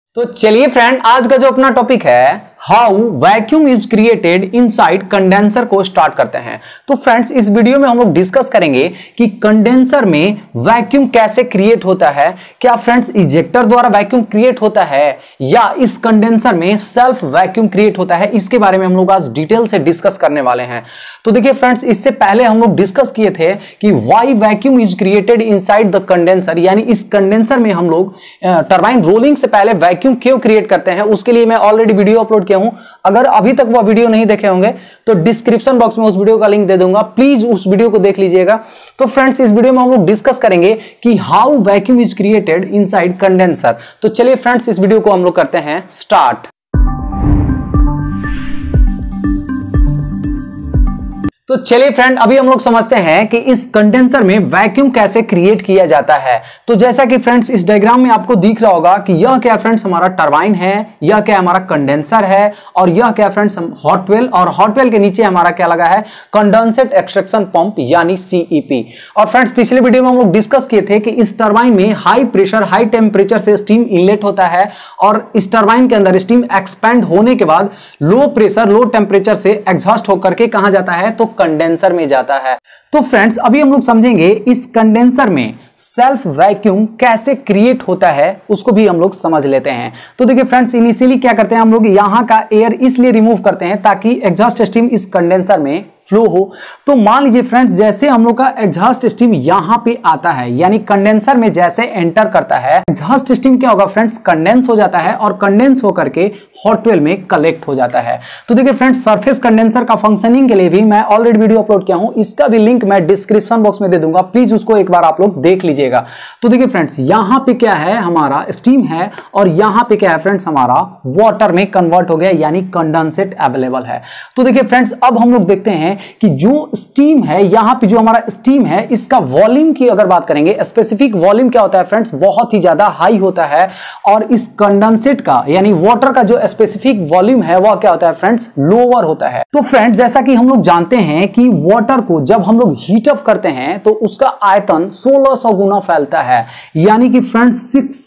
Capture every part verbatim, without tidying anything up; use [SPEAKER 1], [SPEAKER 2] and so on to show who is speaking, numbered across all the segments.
[SPEAKER 1] तो चलिए फ्रेंड, आज का जो अपना टॉपिक है how vacuum is created inside condenser को स्टार्ट करते हैं। तो फ्रेंड्स, इस वीडियो में हम लोग डिस्कस करेंगे कि कंडेंसर में वैक्यूम कैसे क्रिएट होता है। क्या फ्रेंड्स इजेक्टर द्वारा वैक्यूम क्रिएट होता है या इस कंडेंसर में सेल्फ वैक्यूम क्रिएट होता है, इसके बारे में हम लोग आज डिटेल से डिस्कस करने वाले हैं। तो देखिए फ्रेंड्स, इससे पहले हम लोग डिस्कस किए थे कि why vacuum is created inside the condenser, यानी इस कंडेंसर में हम लोग टरबाइन रोलिंग से पहले वैक्यूम क्यों क्रिएट करते हैं। उसके लिए मैं ऑलरेडी वीडियो अपलोड किया हूं। अगर अभी तक वो वीडियो नहीं देखे होंगे तो डिस्क्रिप्शन बॉक्स में उस वीडियो का लिंक दे दूंगा, प्लीज उस वीडियो को देख लीजिएगा। तो फ्रेंड्स, इस वीडियो में हम लोग डिस्कस करेंगे कि how vacuum is created inside condenser. तो चलिए फ्रेंड्स, इस वीडियो को हम लोग करते हैं स्टार्ट। तो चलिए फ्रेंड, अभी हम लोग समझते हैं कि इस कंडेंसर में वैक्यूम कैसे क्रिएट किया जाता है। तो जैसा कि फ्रेंड्स इस डायग्राम में आपको दिख रहा होगा कि यह क्या फ्रेंड्स हमारा टरबाइन है, यह क्या हमारा कंडेंसर है, और यह क्या फ्रेंड्स हॉट वेल, और हॉट वेल के नीचे हमारा क्या लगा है, कंडेंसेट एक्सट्रैक्शन पंप यानी सीईपी। और फ्रेंड्स, पिछले वीडियो में हम लोग डिस्कस किए थे कि इस टरबाइन में हाई प्रेशर हाई टेम्परेचर से स्टीम इनलेट होता है, और इस टरबाइन के अंदर स्टीम एक्सपेंड होने के बाद लो प्रेशर लो टेम्परेचर से एग्जॉस्ट होकर के कहां जाता है, तो कंडेंसर में जाता है। तो फ्रेंड्स, अभी हम लोग समझेंगे इस कंडेंसर में सेल्फ वैक्यूम कैसे क्रिएट होता है, उसको भी हम लोग समझ लेते हैं। तो देखिए फ्रेंड्स, इनिशियली क्या करते हैं हम लोग, यहां का एयर इसलिए रिमूव करते हैं ताकि एग्जॉस्ट स्टीम इस कंडेंसर में फ्लो हो। तो मान लीजिए फ्रेंड्स, जैसे हम लोग का एग्जॉस्ट स्टीम यहां पे आता है, यानी कंडेंसर में जैसे एंटर करता है, एग्जॉस्ट स्टीम क्या होगा फ्रेंड्स, कंडेंस हो जाता है, और कंडेंस होकर के हॉट वेल में कलेक्ट हो जाता है। तो देखिए फ्रेंड्स, सरफेस कंडेंसर का फंक्शनिंग के लिए भी मैं ऑलरेडी वीडियो अपलोड किया हूं, इसका भी लिंक मैं डिस्क्रिप्शन बॉक्स में दे दूंगा, प्लीज उसको एक बार आप लोग देख लीजिएगा। तो देखिए फ्रेंड्स, यहां पे क्या है, हमारा स्टीम है, और यहां पे क्या है फ्रेंड्स, हमारा वाटर में कन्वर्ट हो गया, यानी कंडेंसेट अवेलेबल है। तो देखिए फ्रेंड्स, अब हम लोग देखते हैं कि जो स्टीम है, यहां पे जो हमारा स्टीम है, इसका वॉल्यूम की अगर बात करेंगे, स्पेसिफिक वॉल्यूम क्या होता है फ्रेंड्स, बहुत ही ज्यादा हाई होता है, और इस कंडेंसेट का यानी वाटर का जो स्पेसिफिक वॉल्यूम है वह क्या होता है फ्रेंड्स, लोअर होता है। तो फ्रेंड्स, जैसा कि हम लोग जानते हैं कि वाटर को जब हम लोग हीट अप करते हैं तो उसका आयतन सोलह सौ गुना फैलता है, यानी कि फ्रेंड्स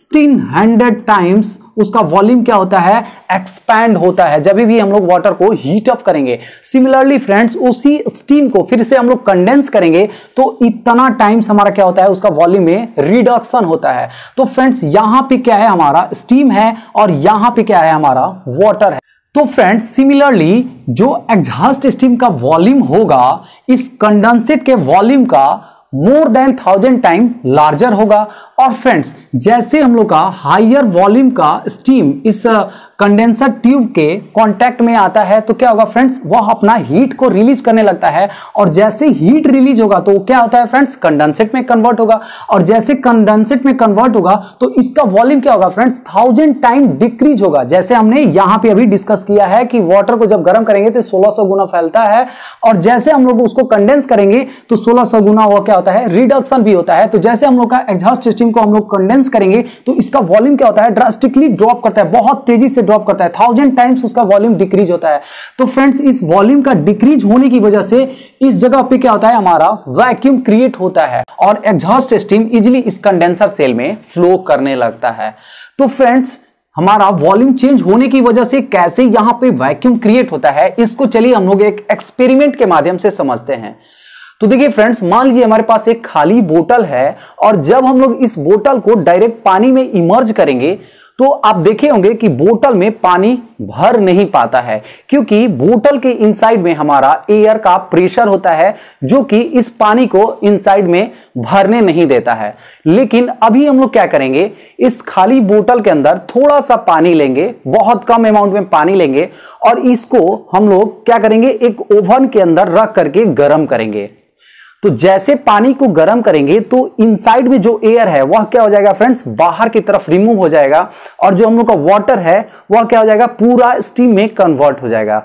[SPEAKER 1] सोलह सौ टाइम्स उसका वॉल्यूम क्या होता है, एक्सपैंड होता है, जब भी हम लोग वाटर को हीट अप करेंगे। सिमिलरली फ्रेंड्स, उसी स्टीम को फिर से हम लोग कंडेंस करेंगे तो इतना टाइम्स हमारा क्या होता है, उसका वॉल्यूम में रिडक्शन होता है। तो फ्रेंड्स, यहां पे क्या है, हमारा स्टीम है, और यहां पे क्या है, हमारा वाटर है। तो फ्रेंड्स, सिमिलरली जो एग्जॉस्ट स्टीम का वॉल्यूम होगा इस कंडेंसेट के वॉल्यूम का more than thousand time larger होगा। और फ्रेंड्स, जैसे हम लोग का हायर वॉल्यूम का स्टीम इस कंडेंसर ट्यूब के कांटेक्ट में आता है तो क्या होगा फ्रेंड्स, वह अपना हीट को रिलीज करने लगता है, और जैसे हीट रिलीज होगा तो क्या होता है फ्रेंड्स, कंडेंसेट में कन्वर्ट होगा, और जैसे कंडेंसेट में कन्वर्ट होगा तो इसका वॉल्यूम क्या होगा फ्रेंड्स, थाउजेंड टाइम डिक्रीज होगा। जैसे हमने यहां पे अभी डिस्कस किया है कि वाटर को जब गर्म करेंगे तो सोलह सौ गुना फैलता है, और जैसे हम लोग उसको कंडेंस करेंगे तो सोलह सौ गुना वो क्या होता है, रिडक्शन भी होता है। तो जैसे हम लोग का एग्जॉस्ट स्टीम को हम लोग कंडेंस करेंगे तो इसका वॉल्यूम क्या होता है, ड्रास्टिकली ड्रॉप करता है, बहुत तेजी से ड्रॉप करता है, थाउजेंड टाइम्स उसका वॉल्यूम डिक्रीज होता है। तो फ्रेंड्स, इस वॉल्यूम का डिक्रीज होने की वजह से इस जगह पे क्या होता है, हमारा वैक्यूम क्रिएट होता है, और एग्जॉस्ट स्टीम इजीली इस कंडेंसर सेल में फ्लो करने लगता है। तो फ्रेंड्स, हमारा वॉल्यूम चेंज होने की वजह से कैसे यहां पे वैक्यूम क्रिएट होता है, इसको चलिए हम लोग एक एक्सपेरिमेंट के माध्यम से समझते हैं। तो देखिए फ्रेंड्स, मान लीजिए हमारे पास एक खाली बोतल है, और जब हम लोग इस बोतल को डायरेक्ट पानी में इमर्ज करेंगे तो आप देखे होंगे कि बोतल में पानी भर नहीं पाता है, क्योंकि बोतल के इनसाइड में हमारा एयर का प्रेशर होता है जो कि इस पानी को इनसाइड में भरने नहीं देता है। लेकिन अभी हम लोग क्या करेंगे, इस खाली बोतल के अंदर थोड़ा सा पानी लेंगे, बहुत कम अमाउंट में पानी लेंगे, और इसको हम लोग क्या करेंगे, एक ओवन के अंदर रख करके गर्म करेंगे। तो जैसे पानी को गर्म करेंगे तो इनसाइड में जो एयर है वह क्या हो जाएगा फ्रेंड्स, बाहर की तरफ रिमूव हो जाएगा, और जो हम लोग का वाटर है वह क्या हो जाएगा, पूरा स्टीम में कन्वर्ट हो जाएगा।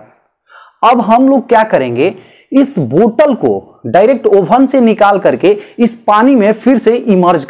[SPEAKER 1] अब हम लोग क्या करेंगे, इस बोतल को डायरेक्ट ओवन से निकाल करके इस पानी में फिर से इमर्ज करेंगे।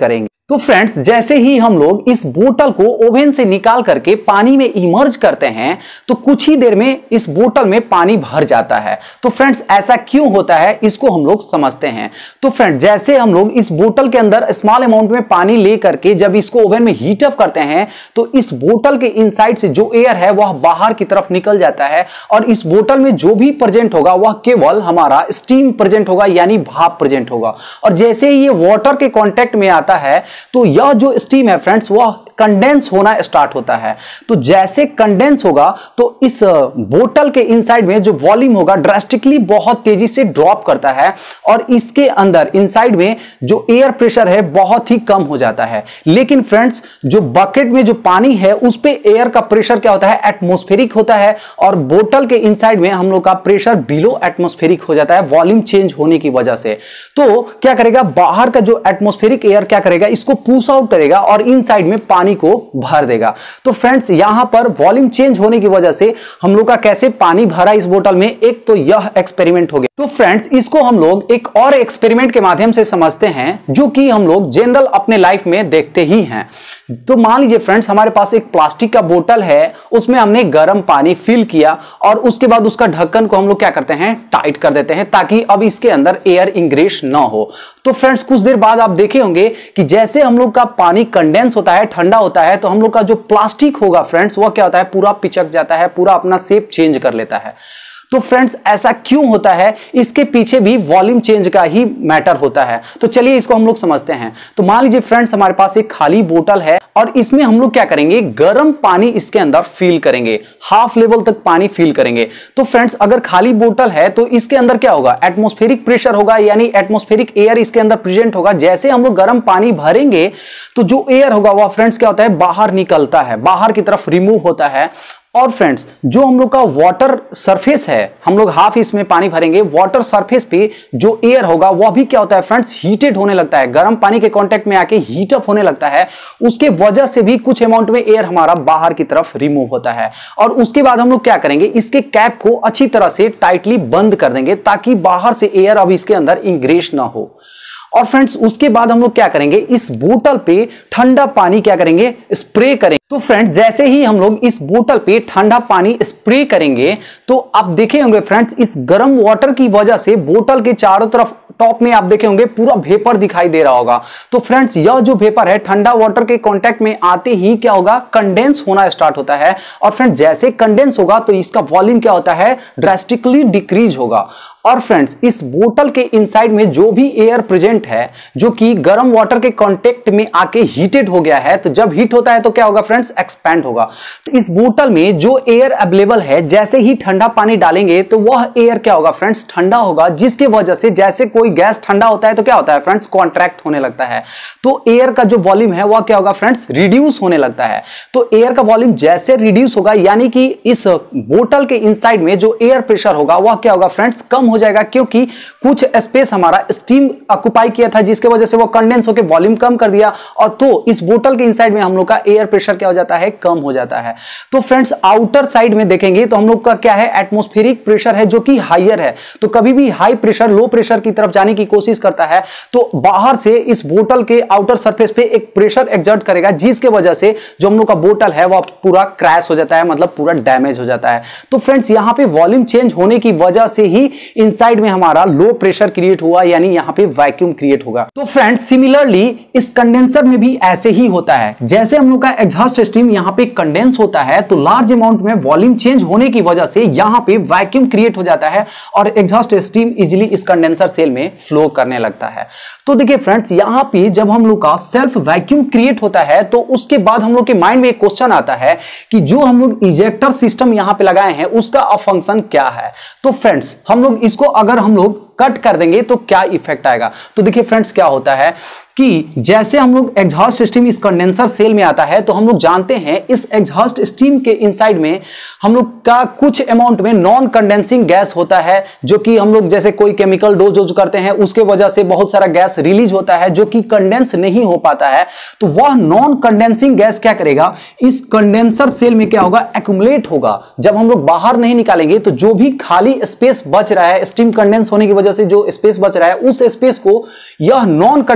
[SPEAKER 1] तो फ्रेंड्स जैसे ही हम लोग इस बोतल को ओवन से निकाल करके पानी में इमर्ज करते हैं तो कुछ ही देर में इस बोतल में पानी भर जाता है। तो फ्रेंड्स ऐसा क्यों होता है इसको हम लोग समझते हैं। तो फ्रेंड्स जैसे हम लोग इस बोतल के अंदर स्मॉल अमाउंट में पानी ले करके जब इसको ओवन में हीट अप करते हैं तो इस बोतल के इनसाइड से जो एयर है वह बाहर की तरफ निकल जाता है और इस बोतल में जो भी प्रेजेंट होगा वह केवल हमारा स्टीम प्रेजेंट होगा यानी भाप प्रेजेंट होगा। और जैसे ही ये वाटर के कांटेक्ट में आता है तो यह जो स्टीम है फ्रेंड्स वह कंडेंस होना स्टार्ट होता है। तो जैसे कंडेंस होगा तो इस बोतल के इनसाइड में जो वॉल्यूम होगा ड्रास्टिकली बहुत तेजी से ड्रॉप करता है और इसके अंदर इनसाइड में जो एयर प्रेशर है बहुत ही कम हो जाता है। लेकिन फ्रेंड्स जो बकेट में जो पानी है उस पे एयर का प्रेशर क्या होता है, एटमॉस्फेरिक होता है और बोतल के इनसाइड में हम लोग का प्रेशर बिलो एटमॉस्फेरिक हो जाता है वॉल्यूम चेंज होने की वजह से। तो क्या करेगा, बाहर का जो एटमॉस्फेरिक एयर क्या करेगा, इसको पुश आउट करेगा और इनसाइड में पानी को भर देगा। तो फ्रेंड्स यहां पर वॉल्यूम चेंज होने की वजह से हम लोग का कैसे पानी भरा इस बोतल में, एक तो यह एक्सपेरिमेंट हो गया। तो फ्रेंड्स इसको हम लोग एक और एक्सपेरिमेंट के माध्यम से समझते हैं जो कि हम लोग जनरल अपने लाइफ में देखते ही हैं। तो मान लीजिए फ्रेंड्स हमारे पास एक प्लास्टिक का बोतल है, उसमें हमने गर्म पानी फिल किया और उसके बाद उसका ढक्कन को हम लोग क्या करते हैं, टाइट कर देते हैं ताकि अब इसके अंदर एयर इंग्रेस ना हो। तो फ्रेंड्स कुछ देर बाद आप देखे होंगे कि जैसे हम लोग का पानी कंडेंस होता है, ठंडा होता है, तो हम लोग का जो प्लास्टिक होगा फ्रेंड्स वह क्या होता है, पूरा पिचक जाता है, पूरा अपना शेप चेंज कर लेता है। तो फ्रेंड्स ऐसा क्यों होता है, इसके पीछे भी वॉल्यूम चेंज का ही मैटर होता है। तो चलिए इसको हम लोग समझते हैं। तो मान लीजिए फ्रेंड्स हमारे पास एक खाली बोतल है और इसमें हम लोग क्या करेंगे, गर्म पानी इसके अंदर फिल करेंगे, हाफ लेवल तक पानी फिल करेंगे। तो फ्रेंड्स अगर खाली बोतल है तो इसके अंदर क्या होगा, एटमॉस्फेरिक प्रेशर होगा यानी एटमॉस्फेरिक एयर इसके अंदर प्रेजेंट होगा। जैसे हम लोग गर्म पानी भरेंगे तो जो एयर होगा वह फ्रेंड्स क्या होता है, बाहर निकलता है, बाहर की तरफ रिमूव होता है। और फ्रेंड्स जो हम लोग का वाटर सरफेस है, हम लोग हाफ इसमें पानी भरेंगे, वाटर सरफेस पे जो एयर होगा वह भी क्या होता है फ्रेंड्स, हीटेड होने लगता है, गर्म पानी के कांटेक्ट में आके हीट अप होने लगता है। उसके वजह से भी कुछ अमाउंट में एयर हमारा बाहर की तरफ रिमूव होता है। और उसके बाद हम लोग क्या करेंगे, इसके कैप को अच्छी तरह से टाइटली बंद कर देंगे ताकि बाहर से एयर अब इसके अंदर इंग्रेस ना हो। और फ्रेंड्स उसके बाद हम लोग क्या करेंगे, इस बोतल पे ठंडा पानी क्या करेंगे, स्प्रे करेंगे। तो फ्रेंड्स जैसे ही हम लोग इस बोतल पे ठंडा पानी स्प्रे करेंगे तो आप देखे होंगे फ्रेंड्स इस गर्म वाटर की वजह से बोतल के चारों तरफ टॉप में आप देखे होंगे पूरा वेपर दिखाई दे रहा होगा। तो फ्रेंड्स यह जो वेपर है ठंडा वाटर के कांटेक्ट में आते ही क्या होगा, कंडेंस होना स्टार्ट होता है। और फ्रेंड्स जैसे कंडेंस होगा तो इसका वॉल्यूम क्या होता है, ड्रास्टिकली डिक्रीज होगा। और फ्रेंड्स इस बोतल के इनसाइड में जो भी एयर प्रेजेंट है जो कि गर्म वाटर के कांटेक्ट में आके हीटेड हो गया है, तो जब हीट होता है तो क्या होगा फ्रेंड्स, एक्सपैंड होगा। तो इस बोतल में जो एयर अवेलेबल है, जैसे ही ठंडा पानी डालेंगे तो वह एयर क्या होगा फ्रेंड्स, ठंडा होगा, जिसके वजह से जैसे कोई गैस ठंडा होता है तो क्या होता है फ्रेंड्स, कॉन्ट्रैक्ट होने लगता है। तो एयर का जो वॉल्यूम है वह क्या होगा फ्रेंड्स, रिड्यूस होने लगता है। तो एयर का वॉल्यूम जैसे रिड्यूस होगा यानी कि इस बोतल के इनसाइड में जो एयर प्रेशर होगा वह क्या होगा फ्रेंड्स, कम हो जाएगा, क्योंकि कुछ स्पेस हमारा स्टीम ऑक्युपाई किया था जिसके वजह से वो कंडेंस होकर वॉल्यूम कम कर दिया। और तो इस बोतल के इनसाइड में हम लोग का एयर प्रेशर क्या हो जाता है, कम हो जाता है। तो फ्रेंड्स आउटर साइड में देखेंगे तो हम लोग का क्या है, एटमॉस्फेरिक प्रेशर है जो कि हायर है। तो कभी भी हाई प्रेशर लो प्रेशर की तरफ जाने की कोशिश करता है तो बाहर से इस बोतल के आउटर सरफेस पे एक प्रेशर एक्सर्ट करेगा, जिसके वजह से जो हम लोग का बोतल है वह पूरा क्रैश हो जाता है, मतलब पूरा डैमेज हो जाता है। तो फ्रेंड्स यहां पे वॉल्यूम चेंज होने की वजह से ही इनसाइड में हमारा लो प्रेशर क्रिएट हुआ, यानी यहां पे वैक्यूम क्रिएट होगा। तो फ्रेंड्स सिमिलरली इस कंडेंसर में भी ऐसे ही होता है। जैसे हम लोग का एग्जॉस्ट स्टीम यहां पे कंडेंस होता है तो लार्ज अमाउंट में वॉल्यूम चेंज होने की वजह से यहां पे वैक्यूम क्रिएट हो जाता है और एग्जॉस्ट स्टीम इजीली इस कंडेंसर सेल में फ्लो करने लगता है। तो देखिए फ्रेंड्स यहां पे जब हम लोग का सेल्फ वैक्यूम क्रिएट होता है तो उसके बाद हम लोग के माइंड में एक क्वेश्चन आता है कि जो हम लोग इजेक्टर सिस्टम यहां पे लगाए हैं उसका अब फंक्शन क्या है। तो फ्रेंड्स हम लोग इसको अगर हम लोग कट कर देंगे तो क्या इफेक्ट आएगा। तो देखिए फ्रेंड्स क्या होता है कि जैसे हम लोग एग्जॉस्ट स्टीम इस कंडेंसर सेल में आता है तो हम लोग जानते हैं इस एग्जॉस्ट स्टीम के इनसाइड में हम लोग का कुछ अमाउंट में नॉन कंडेंसिंग गैस होता है, जो कि हम लोग जैसे कोई केमिकल डोज यूज करते हैं उसके वजह से बहुत सारा गैस रिलीज होता है जो कि कंडेंस नहीं हो पाता है। तो वह नॉन कंडेंसिंग गैस क्या करेगा, इस कंडेंसर सेल में क्या होगा, एक्युमुलेट होगा। जब हम लोग बाहर नहीं निकालेंगे तो जो भी खाली स्पेस बच रहा है, स्टीम कंडेंस होने की वजह से जो स्पेस बच रहा है, उस स्पेस को यह non condensing gas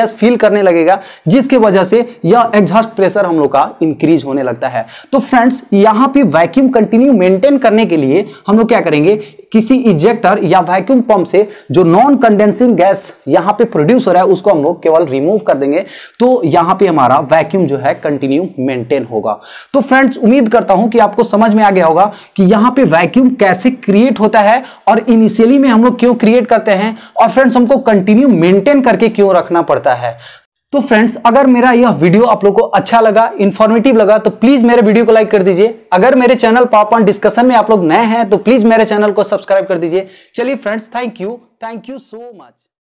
[SPEAKER 1] gas fill करने लगेगा, जिसकी वजह से यह एग्जॉस्ट प्रेशर हम लोग का इंक्रीज होने लगता है। तो फ्रेंड्स यहां पे वैक्यूम कंटिन्यू मेंटेन करने के लिए हम लोग क्या करेंगे, किसी इजेक्टर या वैक्यूम पंप से जो नॉन कंडेंसिंग गैस यहां पे प्रोड्यूस हो रहा है उसको हम लोग केवल रिमूव कर देंगे, तो यहां पे हमारा वैक्यूम जो है कंटिन्यू मेंटेन होगा। तो फ्रेंड्स उम्मीद करता हूं कि आपको समझ में आ गया होगा कि यहां पे वैक्यूम कैसे क्रिएट होता है और इनिशियली में हम लोग क्यों क्रिएट करते हैं, और फ्रेंड्स हमको कंटिन्यू मेंटेन करके क्यों रखना पड़ता है। तो फ्रेंड्स अगर मेरा यह वीडियो आप लोगों को अच्छा लगा, इंफॉर्मेटिव लगा, तो प्लीज मेरे वीडियो को लाइक कर दीजिए। अगर मेरे चैनल पावर पॉइंट डिस्कशन में आप लोग नए हैं तो प्लीज मेरे चैनल को सब्सक्राइब कर दीजिए। चलिए friends, thank you thank you so much.